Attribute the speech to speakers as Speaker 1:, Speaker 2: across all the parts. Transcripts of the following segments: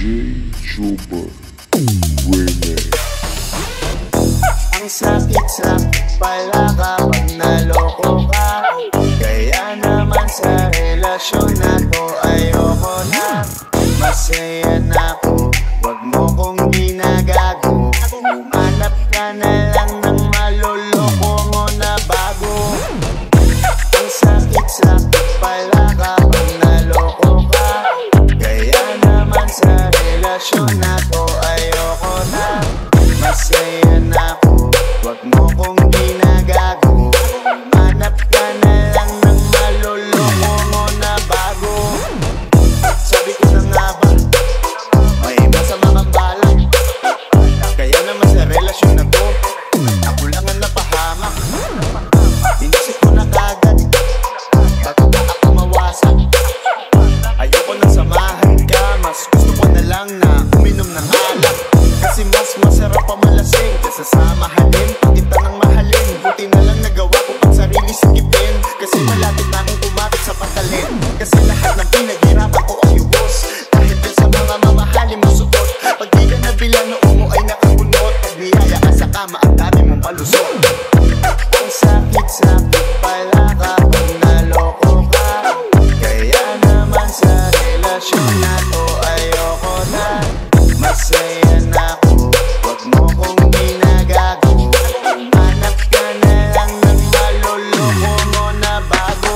Speaker 1: Juba Remix.
Speaker 2: Ang sakit-sakit pala kapag naloko ka. Kaya naman sa relasyon na to ayoko na. Masaya na ako, wag mo kong ginagago. Humanap ka na lang ng maluloko mo na bago. Ang sakit-sakit pala kapag naloko ka. Kaya naman sa relasyon na to ayoko na. Masaya na ako, wag mo kong ginagago. Humanap ka na lang ng maluloko mo na bago. Sabi ko na nga ba, may masama kang balak. Kaya naman sa relasyon na to, ako lang ang napahamak. Inisip ko na kagad, bago pa ako mawasak. Ayoko na samahan ka, mas gusto ko na lang na uminom ng alak. Kasi mas masarap pa malasing kaysa sa mahalin. Kita ng mahalin, buti na lang nagawa ko pang sarili sikipin. Kasi malapit na akong kumapit sa patalin. Kasi lahat ng pinaghirapan ko ay ubos dahil din sa mga mamahalin mo suot. Pag di ka nabilang na umo ay nakabunot. Pag niyaya ka sa kama ang dami mong palusot. Ang sakit-sakit pala kapag naloko ka. Kaya naman sa relasyon na to ayoko na. Masaya na ako, wag mo kong ginagago. Hanap ka na lang ng maluloko mo na bago.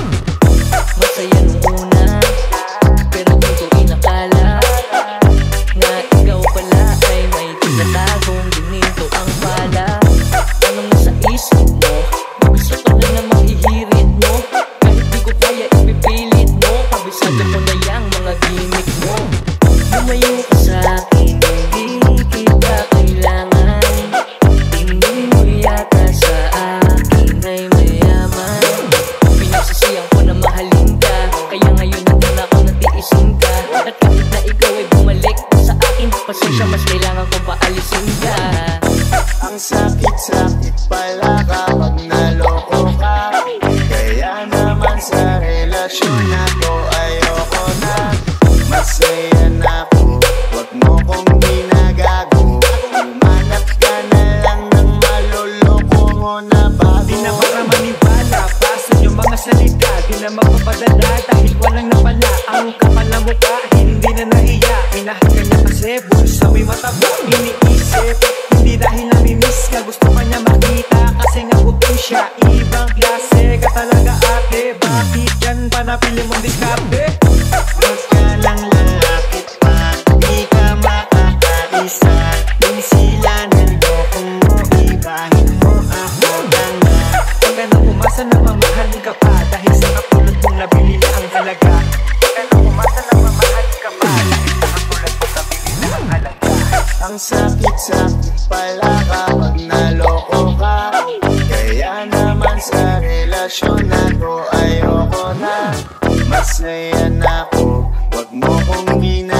Speaker 3: Masaya nung una, pero di ko inakala na ikaw pala ay may tinatagong ganito ang pala. Anong nasa isip mo? Gusto ko na namang ihirit mo. Kahit di ko kaya ipipilit mo. Kabisado mo na yang mga gimmick mo. Lumayo ka sa akin, hindi kita kailangan. Tingin mo yata sa akin ay mayaman. Pinagsisiyang ko na mahalin ka, kaya ngayon hanggang ako natiisin ka. At kahit na ikaw ay bumalik sa akin, pasensya mas kailangan kong paalisin ka.
Speaker 2: Ang sakit-sakit pala kapag naloko ka. Kaya naman sa relasyon na to ayoko na. Masaya na ako, wag mo kong ginagago. Humanap ka na lang ng maluloko mo na bago.
Speaker 4: Di na para manibala, basta yung mga salita. Di na magpapadala dahil walang napala. Ang kapal na mukha, hindi na nahiya. Minahal ka niya kasi bulsa may mataba. Iniisip, hindi dahil namimiss ka. Gusto ka niya makita kasi nga puting siya. Ibang klase ka talaga ate. Bakit yan pa napili mong diskarte?
Speaker 2: Huwag ka lang lalapit pa, di ka makakaisa. Di sila naloko mo, ibahin mo ako ganda.
Speaker 4: Huwag ka nang umasa na mamahalin ka pa. Dahil sa kapulad mong nabili na ang halaga. Huwag ka nang umasa na mamahalin ka pa. Dahil sa kapulad mong nabili na ang halaga.
Speaker 2: Ang sakit-sakit pala kapag naloko ka. Kaya naman sa relasyon na to ayoko na. Masaya na ako, wag mo kong ginagawa.